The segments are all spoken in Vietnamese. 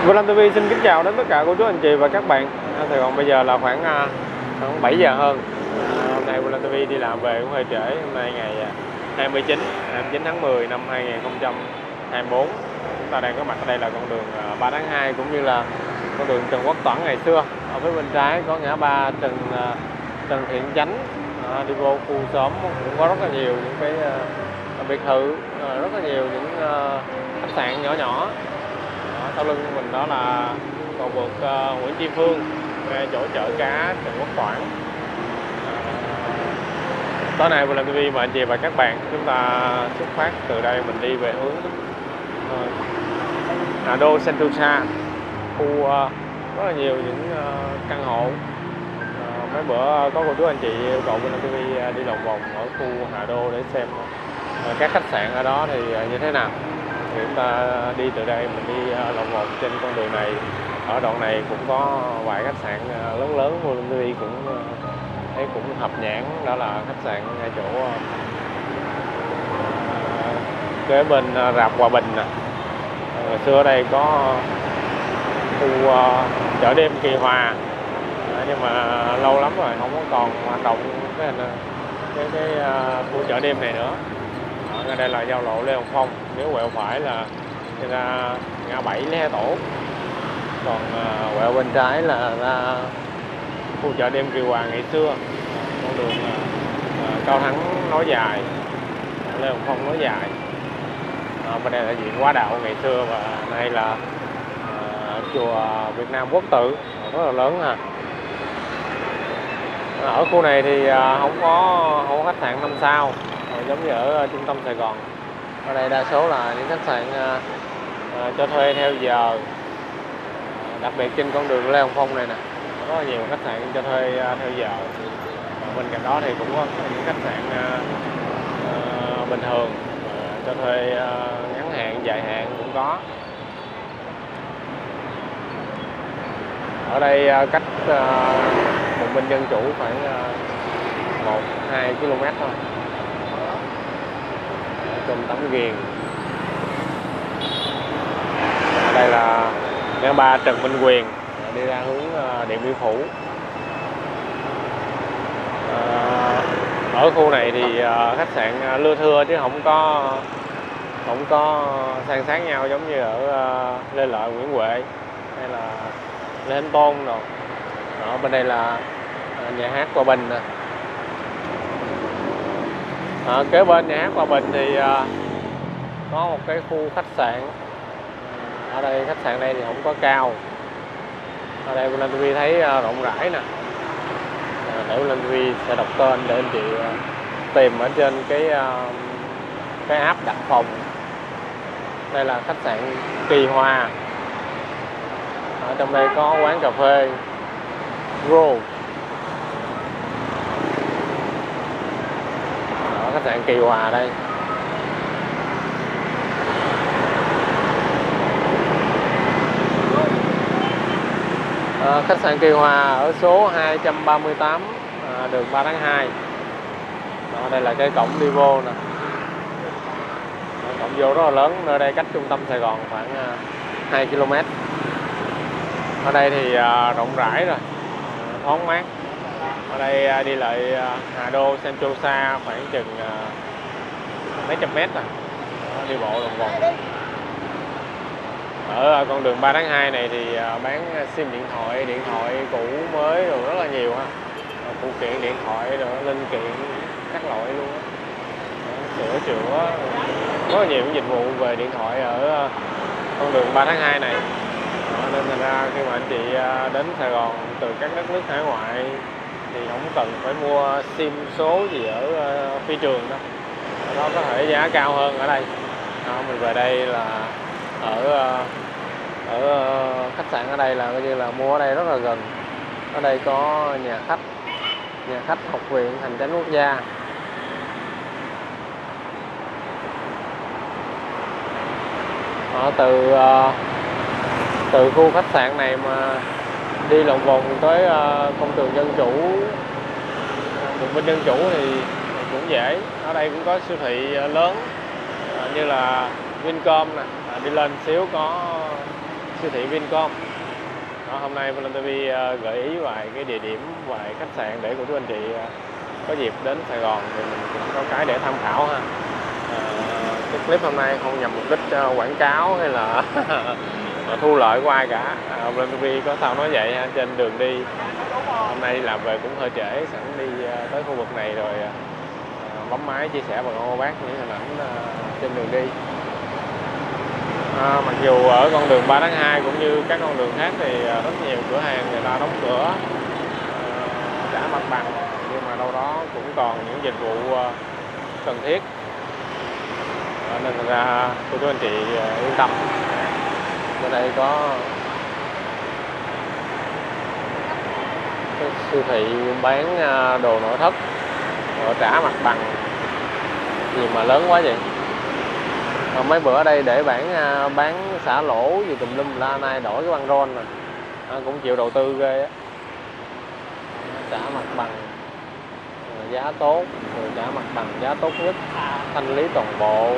Vlon TV xin kính chào đến tất cả cô chú anh chị và các bạn. Sài Gòn bây giờ là khoảng 7 giờ hơn. Hôm nay Vlon TV đi làm về cũng hơi trễ. Hôm nay ngày 29 tháng 10 năm 2024. Chúng ta đang có mặt ở đây là con đường 3 tháng 2 cũng như là con đường Trần Quốc Toản ngày xưa. Ở phía bên trái có ngã ba Trần Thiện Chánh, đi vô khu xóm cũng có rất là nhiều những cái biệt thự, rất là nhiều những khách sạn nhỏ nhỏ. Sau lưng của mình đó là cầu vượt Nguyễn Tri Phương, ngay chỗ chợ cá Trần Quốc Toản. Tối nay Vlon TV mời anh chị và các bạn chúng ta xuất phát từ đây, mình đi về hướng Hà Đô Sentosa, khu rất là nhiều những căn hộ. Mấy bữa có cô chú anh chị yêu cầu Vlon TV đi lòng vòng ở khu Hà Đô để xem các khách sạn ở đó thì như thế nào. Thì chúng ta đi từ đây, mình đi lòng vòng trên con đường này. Ở đoạn này cũng có vài khách sạn lớn lớn, Vlon TV cũng thấy cũng hợp nhãn, đó là khách sạn ngay chỗ kế bên rạp Hòa Bình nè. Ngày xưa ở đây có khu chợ đêm Kỳ Hòa, nhưng mà lâu lắm rồi không có còn hoạt động cái khu chợ đêm này nữa. Ở đây là giao lộ Lê Hồng Phong, nếu quẹo phải là ra ngã 7 Lý Thái Tổ, còn quẹo bên trái là ra khu chợ đêm Kỳ Hòa ngày xưa. Con đường Cao Thắng nối dài, Lê Hồng Phong nối dài. Bên đây là viện Hóa Đạo ngày xưa, và đây là chùa Việt Nam Quốc Tự rất là lớn ha. Ở khu này thì không có khách sạn 5 sao giống như ở trung tâm Sài Gòn. Ở đây đa số là những khách sạn cho thuê theo giờ, đặc biệt trên con đường Lê Hồng Phong này nè, rất là nhiều khách sạn cho thuê theo giờ. Bên cạnh đó thì cũng có những khách sạn bình thường cho thuê ngắn hạn, dài hạn cũng có. Ở đây cách Bùng Binh Dân Chủ khoảng 1-2 km thôi. Trung Tắm Ghiền. Ở đây là ngã ba Trần Minh Quyền đi ra hướng Điện Biên Phủ. Ở khu này thì khách sạn lưa thưa chứ không có san sát nhau giống như ở Lê Lợi, Nguyễn Huệ hay là Lê Thánh Tôn rồi. Ở bên đây là nhà hát Hòa Bình nè. Kế bên nhà hát Hòa Bình thì có một cái khu khách sạn. Ở đây khách sạn đây thì không có cao. Ở đây Vlon TV thấy rộng rãi nè. Để Vlon TV sẽ đọc tên để anh chị tìm ở trên cái app đặt phòng. Đây là khách sạn Kỳ Hòa. Ở trong đây có quán cà phê Grove. Ở khách sạn Kỳ Hòa đây. Khách sạn Kỳ Hòa ở số 238 đường 3 tháng 2. Đây là cái cổng đi vô nè. Cổng vô rất là lớn, nơi đây cách trung tâm Sài Gòn khoảng 2 km. Ở đây thì rộng rãi rồi, thoáng mát. Ở đây đi lại Hà Đô Sentosa khoảng chừng mấy trăm mét rồi. Đi bộ lòng vòng. Ở con đường 3 tháng 2 này thì bán sim điện thoại cũ mới rồi rất là nhiều ha. Phụ kiện điện thoại rồi linh kiện các loại luôn á. Sửa chữa rất là nhiều những dịch vụ về điện thoại ở con đường 3 tháng 2 này. Nên thành ra khi mà anh chị đến Sài Gòn từ các đất nước hải ngoại thì không cần phải mua sim số gì ở phi trường đâu. Nó có thể giá cao hơn ở đây. Mình về đây là ở khách sạn ở đây là coi như là mua ở đây rất là gần. Ở đây có nhà khách Học viện Hành Chánh Quốc gia. Từ khu khách sạn này mà đi lòng vòng tới công trường Dân Chủ, Bùng Binh Dân Chủ thì cũng dễ. Ở đây cũng có siêu thị lớn như là Vincom nè. Đi lên xíu có siêu thị Vincom. Đó, hôm nay Vlog TV gợi ý vài cái địa điểm, vài khách sạn để của chú anh chị có dịp đến Sài Gòn thì mình cũng có cái để tham khảo ha. Cái clip hôm nay không nhằm mục đích quảng cáo hay là thu lợi của ai cả. Vlog TV có sao nói vậy ha. Trên đường đi hôm nay đi làm về cũng hơi trễ, sẵn đi tới khu vực này rồi bấm máy chia sẻ bà con cô bác những hình ảnh trên đường đi. Mặc dù ở con đường 3 tháng 2 cũng như các con đường khác thì rất nhiều cửa hàng người ta đóng cửa trả mặt bằng, nhưng mà đâu đó cũng còn những dịch vụ cần thiết, nên ra cô chú anh chị yên tâm. Ở đây có cái siêu thị bán đồ nội thất, trả mặt bằng gì mà lớn quá vậy. Mấy bữa ở đây để bán xả lỗ gì tùm lum la, nay đổi cái băng rôn rồi cũng chịu đầu tư ghê á. Trả mặt bằng giá tốt, rồi trả mặt bằng giá tốt nhất, thanh lý toàn bộ.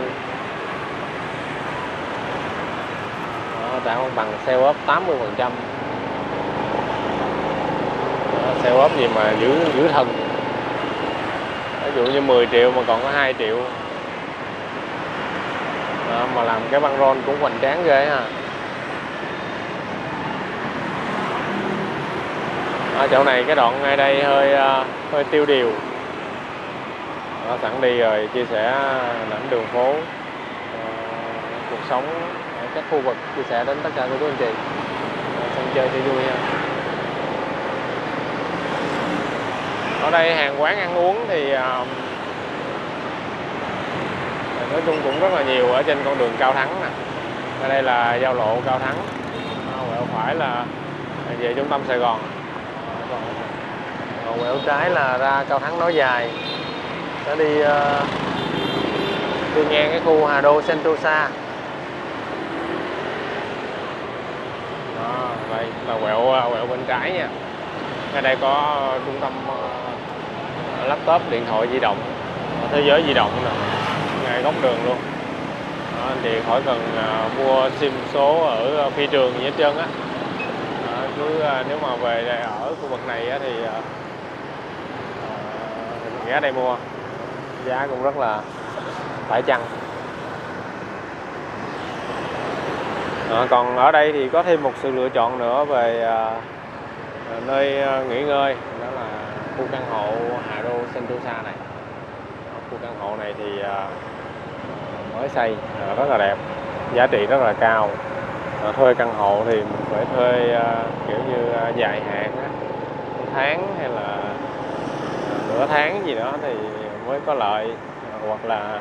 Trả mặt bằng sale up 80%. Sale up gì mà giữ thần. Ví dụ như 10 triệu mà còn có 2 triệu. Mà làm cái băng rôn cũng hoành tráng ghê ha. Ở chỗ này cái đoạn ngay đây hơi tiêu điều. Sẵn đi rồi chia sẻ ảnh đường phố, cuộc sống ở các khu vực, chia sẻ đến tất cả các anh chị sân chơi cho vui ha. Ở đây hàng quán ăn uống thì nói chung cũng rất là nhiều ở trên con đường Cao Thắng nè. Ở đây là giao lộ Cao Thắng, quẹo phải là về trung tâm Sài Gòn, quẹo trái là ra Cao Thắng nối dài, nó đi ngang cái khu Hà Đô Sentosa. Đây là quẹo bên trái nha. Ở đây có trung tâm laptop, điện thoại di động, thế giới di động nè, ngay góc đường luôn. Anh chị khỏi cần mua sim số ở phi trường gì hết trơn á. Cứ nếu mà về đây ở khu vực này á, thì ghé đây mua, giá cũng rất là phải chăng. Còn ở đây thì có thêm một sự lựa chọn nữa về nơi nghỉ ngơi, đó là khu căn hộ Hà Đô Sentosa này. Khu căn hộ này thì mới xây, rất là đẹp, giá trị rất là cao. Thuê căn hộ thì mình phải thuê kiểu như dài hạn á, tháng hay là nửa tháng gì đó thì mới có lợi, hoặc là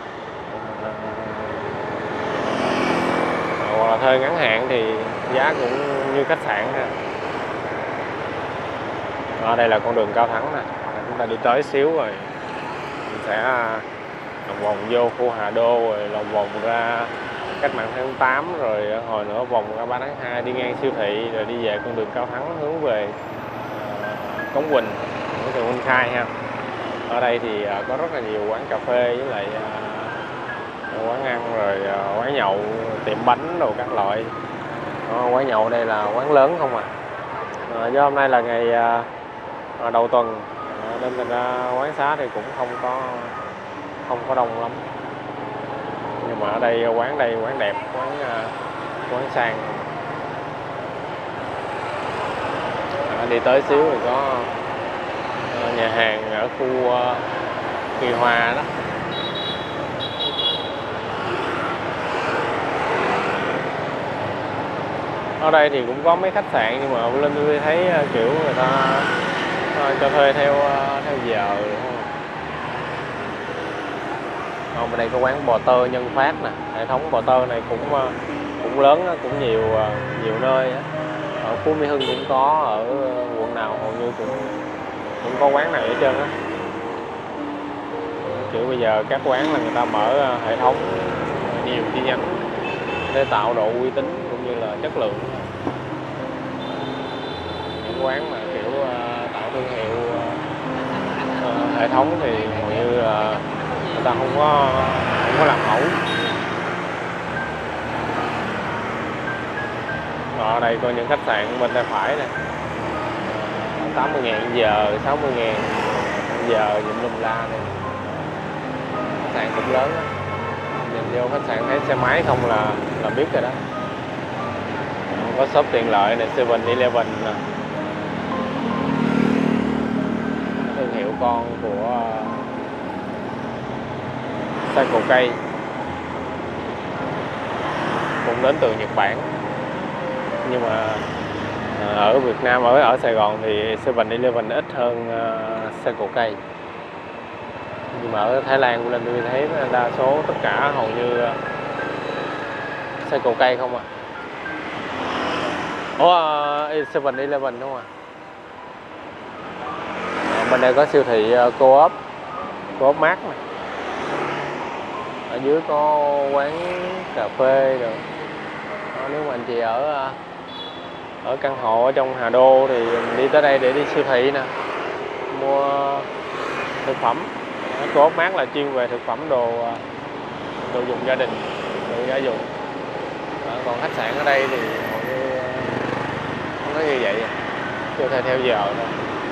thuê ngắn hạn thì giá cũng như khách sạn ha. Ở đây là con đường Cao Thắng nè, chúng ta đi tới xíu rồi mình sẽ lòng vòng vô khu Hà Đô, rồi lòng vòng ra Cách Mạng tháng 8, rồi hồi nữa vòng ra 3 tháng 2 đi ngang siêu thị, rồi đi về con đường Cao Thắng hướng về Cống Quỳnh, đường Minh Khai ha. Ở đây thì có rất là nhiều quán cà phê với lại quán ăn, rồi quán nhậu, tiệm bánh đồ các loại. Quán nhậu đây là quán lớn không à. Do hôm nay là ngày đầu tuần nên thành ra quán xá thì cũng không có đông lắm, nhưng mà ở đây quán đẹp, quán sang. Đi tới xíu thì có nhà hàng ở khu Kỳ Hòa đó. Ở đây thì cũng có mấy khách sạn, nhưng mà lên tôi thấy kiểu người ta cho thuê theo giờ, đúng không? Bên đây có quán bò tơ Nhân Phát nè. Hệ thống bò tơ này cũng lớn, cũng nhiều nơi á. Ở Phú Mỹ Hưng cũng có, ở quận nào hầu như cũng có quán này hết trơn á. Kiểu bây giờ các quán là người ta mở hệ thống nhiều chi nhánh để tạo độ uy tín cũng như là chất lượng. Những quán mà kiểu tạo thương hiệu hệ thống thì hầu như người ta không có làm mẫu. đây có những khách sạn bên tay phải này, 80.000 giờ, 60.000 giờ, dùm lum la này. Khách sạn cũng lớn đó. Nhìn vô khách sạn thấy xe máy không là biết rồi đó. Có shop tiện lợi này, 7-Eleven nè, thương hiệu con của Circle K, cũng đến từ Nhật Bản. Nhưng mà ở Việt Nam, ở Sài Gòn thì 7-Eleven ít hơn Circle K. Nhưng mà ở Thái Lan của tôi thấy đa số tất cả hầu như Circle K không à. Ủa, 7-Eleven đúng không ạ? Bên đây có siêu thị Co-op Mart này. Ở dưới có quán cà phê rồi. Nếu mà anh chị ở căn hộ ở trong Hà Đô thì mình đi tới đây để đi siêu thị nè, mua thực phẩm. Co-op Mart là chuyên về thực phẩm, đồ dùng gia đình, đồ gia dụng. Còn khách sạn ở đây thì hầu như không có như vậy, chưa thể theo giờ thôi.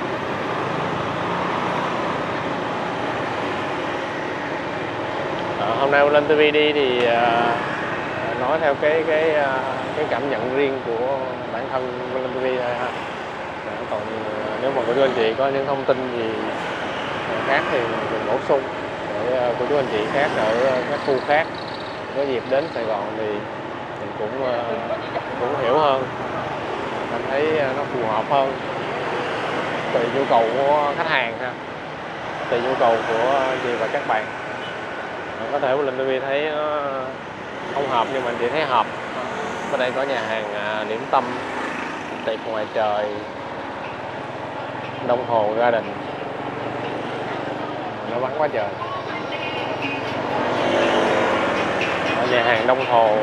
Hôm nay lên TV đi thì nói theo cái cảm nhận riêng của bản thân lên TV thôi ha. Còn nếu mà cô chú anh chị có những thông tin gì khác thì mình bổ sung để cô chú anh chị khác ở các khu khác có dịp đến Sài Gòn thì mình cũng hiểu hơn, cảm thấy nó phù hợp hơn tùy nhu cầu của khách hàng ha, tùy nhu cầu của anh chị và các bạn. Có thể lên TV thấy nó không hợp nhưng mà anh chị thấy hợp. Ở đây có nhà hàng điểm tâm, tiệc ngoài trời, Đông Hồ Garden, nó vắng quá trời. Ở nhà hàng Đông Hồ.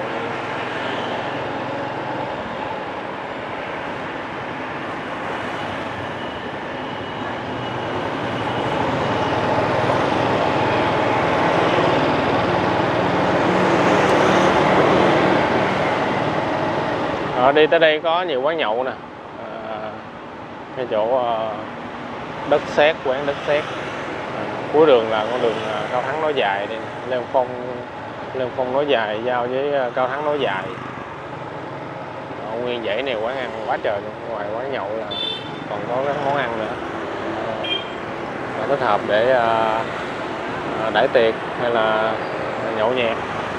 Đi tới đây có nhiều quán nhậu nè, cái chỗ Đất Sét, quán Đất Sét. Cuối đường là con đường Cao Thắng nối dài đi, Lê Hồng Phong nối dài giao với Cao Thắng nối dài. Nguyên dãy này quán ăn quá trời luôn. Ngoài quán nhậu là còn có các món ăn nữa, thích hợp để đãi tiệc hay là nhậu nhẹt.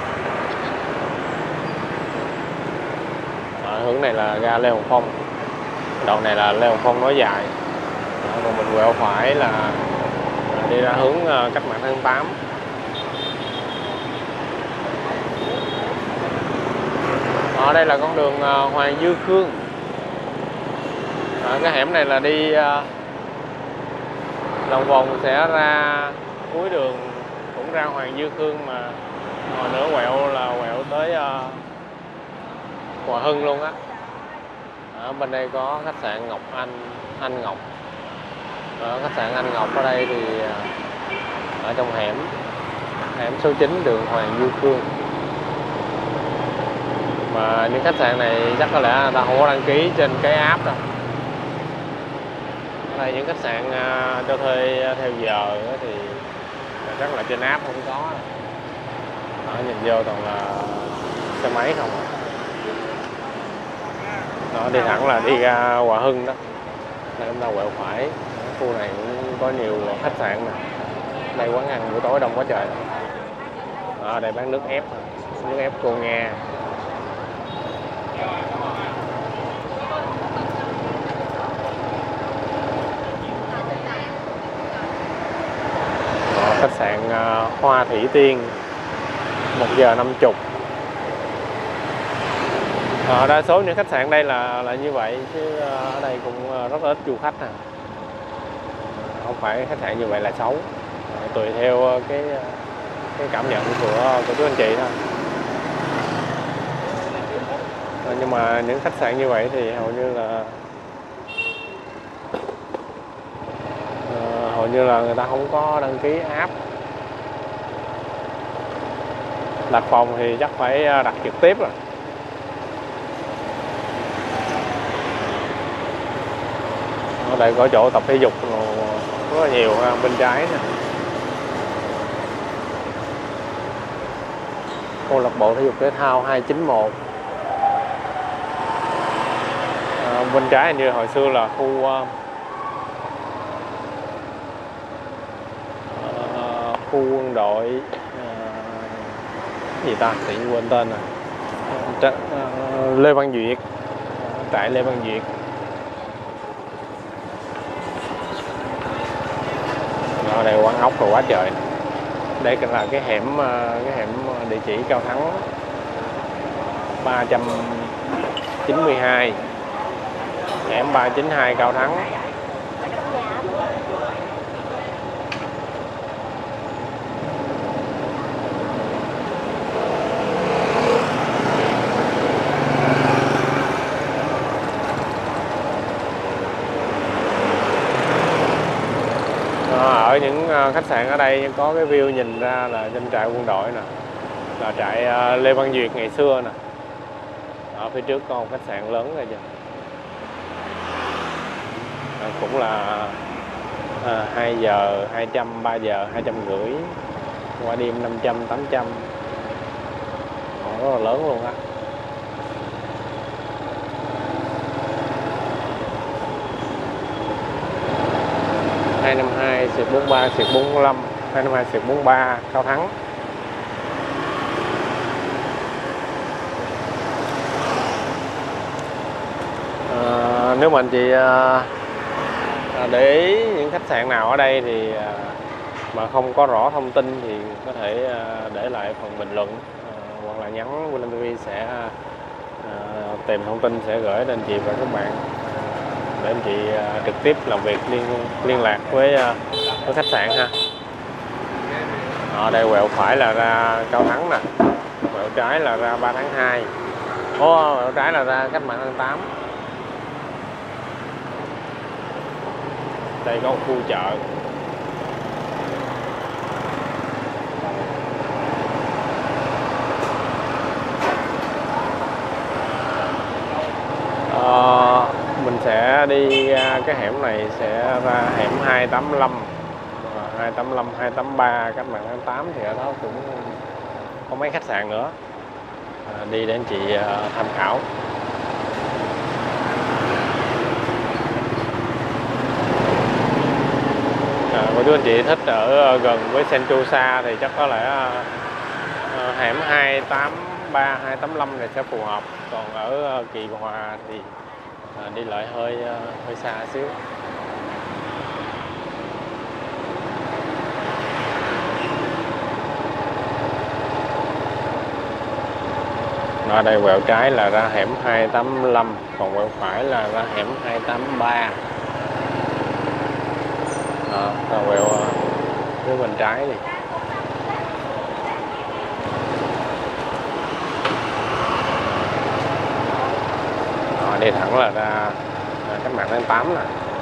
Hướng này là ga Lê Hồng Phong, đoạn này là Lê Hồng Phong nối dài. Còn mình quẹo phải là đi ra hướng Cách Mạng tháng 8. Ở đây là con đường Hoàng Dư Khương. Cái hẻm này là đi lòng vòng sẽ ra cuối đường cũng ra Hoàng Dư Khương, mà hồi nữa quẹo là quẹo tới Hòa Hưng luôn á. Ở bên đây có khách sạn Ngọc Anh Ngọc. Khách sạn Anh Ngọc ở đây thì ở trong hẻm số 9 đường Hoàng Dư Khương. Mà những khách sạn này chắc có lẽ người ta không có đăng ký trên cái app rồi. Ở đây những khách sạn cho thuê theo giờ thì chắc là trên app không có. Nhìn vô toàn là xe máy không à. Đó, đi thẳng là đi ra Hòa Hưng đó. Đây chúng ta quẹo phải. Khu này cũng có nhiều khách sạn nè. Đây quán ăn buổi tối đông quá trời. Đây bán nước ép cô Nga. Khách sạn Hoa Thủy Tiên 1 giờ 50. Đa số những khách sạn đây là như vậy, chứ ở đây cũng rất ít du khách nè. Không phải khách sạn như vậy là xấu, tùy theo cái cảm nhận của chú anh chị thôi. Nhưng mà những khách sạn như vậy thì hầu như là người ta không có đăng ký app. Đặt phòng thì chắc phải đặt trực tiếp rồi. Ở đây có chỗ tập thể dục rất là nhiều ha, bên trái nè. Câu lạc bộ thể dục thể thao 291. Bên trái hình như hồi xưa là khu quân đội gì ta, tự nhiên quên tên rồi. Lê Văn Duyệt, tại Lê Văn Duyệt. Ở đây quán ốc rồi quá trời. Đây là cái hẻm địa chỉ Cao Thắng 392, hẻm 392 Cao Thắng. Ở những khách sạn ở đây có cái view nhìn ra là doanh trại quân đội nè, là trại Lê Văn Duyệt ngày xưa nè. Ở phía trước có một khách sạn lớn rồi kìa. Cũng là 2 giờ 200, 3 giờ 250, qua đêm 500, 800. Rất là lớn luôn á. ...252, xịt 43, xịt 45, 252, xịt 43, Cao Thắng. Nếu mà anh chị để ý những khách sạn nào ở đây thì mà không có rõ thông tin thì có thể để lại phần bình luận, hoặc là nhắn William TV sẽ tìm thông tin, sẽ gửi đến anh chị và các bạn để anh chị trực tiếp làm việc liên lạc với khách sạn ha. Ở đây quẹo phải là ra Cao Thắng nè, quẹo trái là ra 3 tháng 2. Quẹo trái là ra Cách Mạng tháng 8. Đây có một khu chợ. Mình sẽ đi cái hẻm này sẽ ra hẻm 285, 285, 283 Cách Mạng tháng 8 thì ở đó cũng có mấy khách sạn nữa. Đi để anh chị tham khảo. Cô chú anh chị thích ở gần với Sentosa thì chắc có lẽ hẻm 283, 285 này sẽ phù hợp. Còn ở Kỳ Hòa thì đi lại hơi xa xíu. Ở đây quẹo trái là ra hẻm 285, còn quẹo phải là ra hẻm 283. Quẹo phía bên trái đi. Đi thẳng là ra Cách Mạng tháng 8 nè.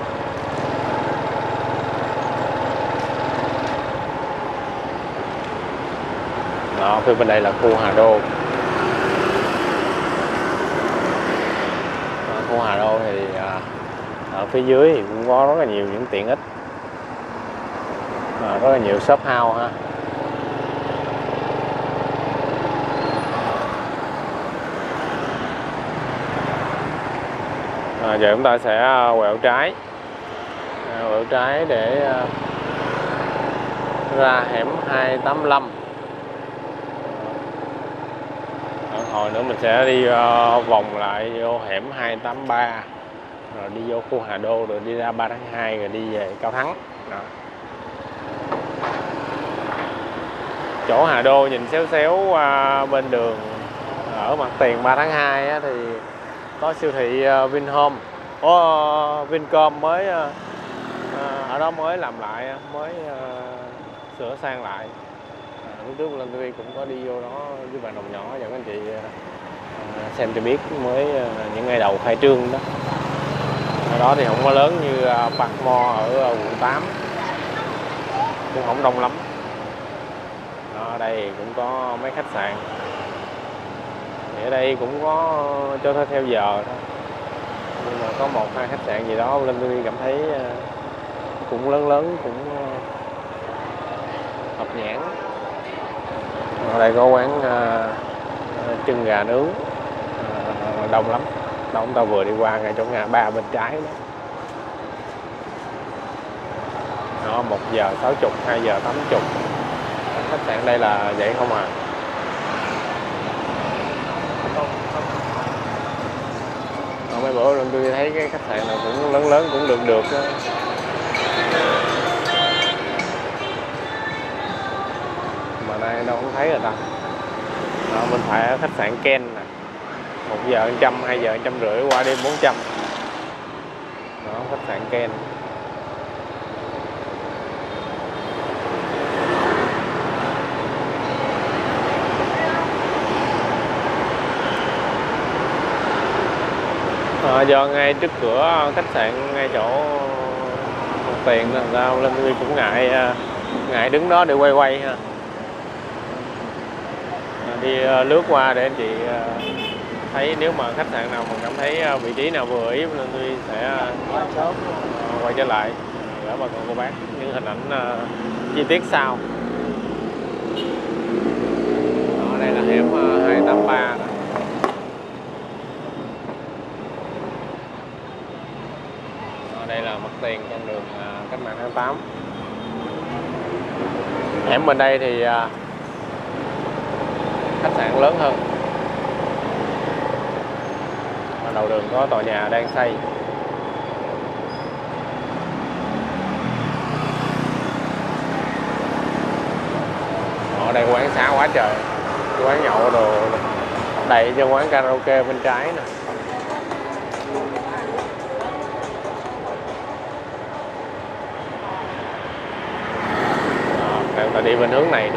Phía bên đây là khu Hà Đô. Khu Hà Đô thì ở phía dưới thì cũng có rất là nhiều những tiện ích, rất là nhiều shop house ha. Giờ chúng ta sẽ quẹo trái, để ra hẻm 285. Hồi nữa mình sẽ đi vòng lại vô hẻm 283, rồi đi vô khu Hà Đô, rồi đi ra 3 tháng 2, rồi đi về Cao Thắng. Đó. Chỗ Hà Đô nhìn xéo xéo bên đường ở mặt tiền 3 tháng 2 á, thì có siêu thị Vinhome, Vincom mới ở đó mới làm lại, mới sửa sang lại. Lúc trước lên TV cũng có đi vô đó với bạn đồng nhỏ dẫn anh chị xem cho biết, mới những ngày đầu khai trương đó. Ở đó thì không có lớn như Park Mall ở quận 8, cũng không đông lắm. Ở đây cũng có mấy khách sạn, thì ở đây cũng có cho thuê theo giờ thôi. nhưng mà có một hai khách sạn gì đó Linh tôi cảm thấy cũng lớn lớn, cũng hợp nhãn. Ở đây có quán chân gà nướng đông lắm. Đó, chúng ta vừa đi qua ngay chỗ ngã ba bên trái đó. Đó, 1 giờ 60, 2 giờ 80. Khách sạn đây là vậy không à. Mấy bữa lần tôi thấy cái khách sạn nào cũng lớn lớn, cũng được đó. Mà đây đâu không thấy rồi ta. Đó, bên phải ở khách sạn Ken nè, 1 giờ 100, 2 giờ 150, qua đêm 400. Đó, khách sạn Ken. Do ngay trước cửa khách sạn, ngay chỗ mặt tiền là sao Linh Huy cũng ngại đứng đó để quay ha. Đi lướt qua để anh chị thấy, nếu mà khách sạn nào mà cảm thấy vị trí nào vừa ý Linh Huy sẽ quay trở lại gửi bà con cô bác những hình ảnh chi tiết sau. Đó, đây là hẻm 283 đó. Đây là mặt tiền con đường Cách mạng tháng 8. Hẻm bên đây thì khách sạn lớn hơn. Ở đầu đường có tòa nhà đang xây. Ở đây quán xá quá trời, quán nhậu đồ đầy cho quán karaoke bên trái nè. Ta đi bên hướng này đi.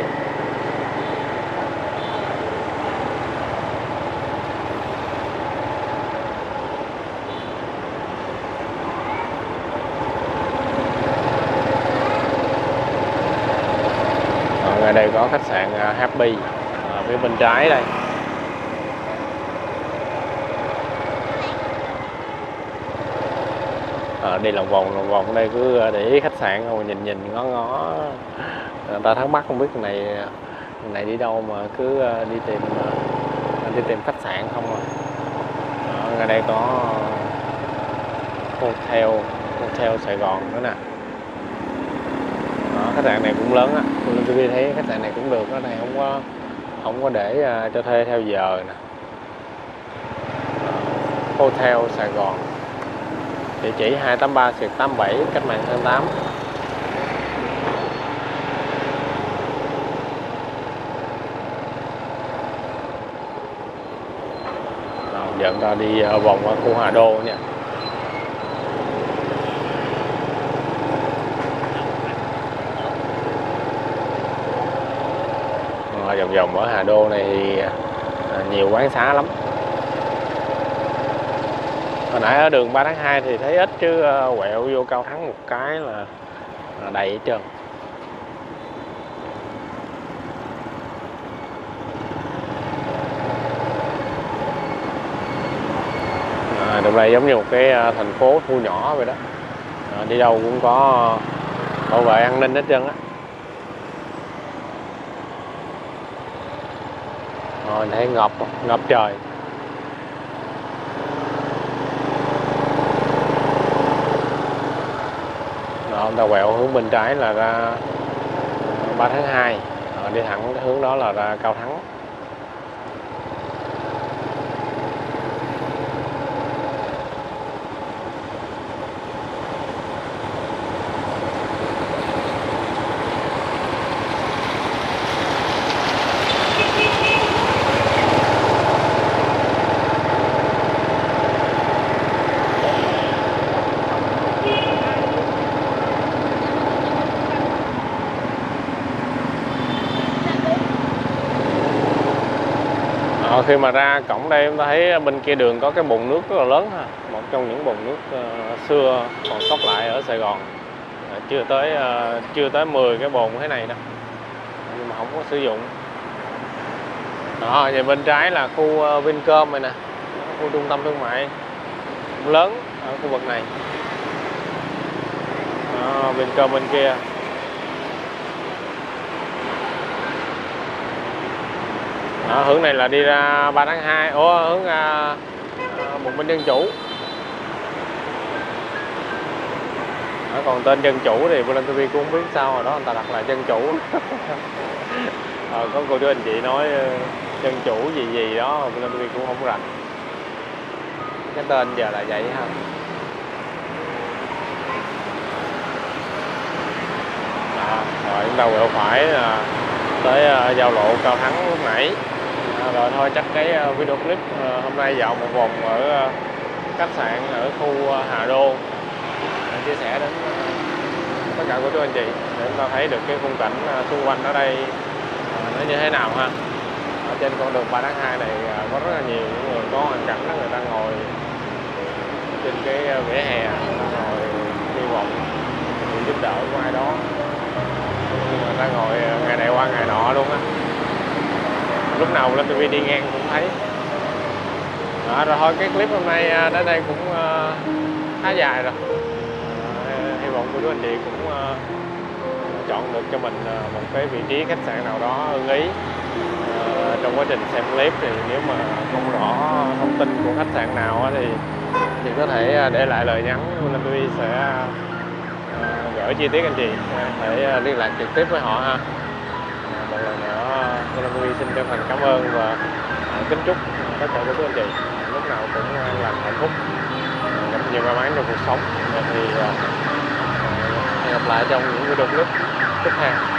Ngay đây có khách sạn Happy ở phía bên trái đây. Đi lòng vòng đây, cứ để ý khách sạn không, nhìn ngó người ta thắc mắc không biết cái này đi đâu mà cứ đi tìm khách sạn không à. Ngay đây có hotel Sài Gòn nữa nè. Đó, khách sạn này cũng lớn á, tôi thấy khách sạn này cũng được. Ở này không có để cho thuê theo giờ nè. Hotel Sài Gòn, địa chỉ 283/87 Cách mạng tháng 8. Giờ chúng ta đi vòng qua khu Hà Đô nha. Vòng ở Hà Đô này thì nhiều quán xá lắm. Hồi nãy ở đường 3 tháng 2 thì thấy ít, chứ quẹo vô Cao Thắng một cái là đầy hết trơn. Đường này giống như một cái thành phố thu nhỏ vậy đó. Đi đâu cũng có bảo vệ an ninh hết trơn á. Rồi thấy ngập trời. Đó, ta quẹo hướng bên trái là ra 3 tháng 2. Đi thẳng cái hướng đó là ra Cao Thắng. Khi mà ra cổng đây chúng ta thấy bên kia đường có cái bồn nước rất là lớn ha. Một trong những bồn nước xưa còn sót lại ở Sài Gòn. Chưa tới 10 cái bồn thế này đâu, nhưng mà không có sử dụng. Đó, và bên trái là khu Vincom này nè, khu trung tâm thương mại. cũng lớn ở khu vực này. Vincom bên kia. Hướng này là đi ra 3 tháng 2, hướng Bùng Binh Dân Chủ. Còn tên Dân Chủ thì Bulan TV cũng không biết sao rồi đó, người ta đặt là Dân Chủ. Có cô chú anh chị nói Dân Chủ gì gì đó, Bulan TV cũng không rành. Cái tên giờ là vậy ha. Rồi chúng ta quẹo phải tới giao lộ Cao Thắng lúc nãy. Rồi thôi chắc cái video clip hôm nay dạo một vòng ở khách sạn ở khu Hà Đô, chia sẻ đến tất cả cô chú anh chị để chúng ta thấy được cái khung cảnh xung quanh ở đây nó như thế nào ha. Ở trên con đường 3 tháng 2 này có rất là nhiều những người có hoàn cảnh đó, người ta ngồi trên cái vỉa hè, ngồi hy vọng sự giúp đỡ của ai đó. Người ta ngồi ngày này qua ngày nọ luôn á, lúc nào lên TV đi ngang cũng thấy. Rồi thôi cái clip hôm nay đến đây cũng khá dài rồi. Hy vọng cô chú anh chị cũng chọn được cho mình một cái vị trí khách sạn nào đó ưng ý. Trong quá trình xem clip thì nếu mà không rõ thông tin của khách sạn nào thì có thể để lại lời nhắn, Bulan TV sẽ gửi chi tiết anh chị để liên lạc trực tiếp với họ ha. Một lần nữa Bulan TV xin chân thành cảm ơn và kính chúc tất cả các anh chị lúc nào cũng làm hạnh phúc, gặp nhiều may mắn trong cuộc sống. Thì hẹn gặp lại trong những video clip tiếp theo.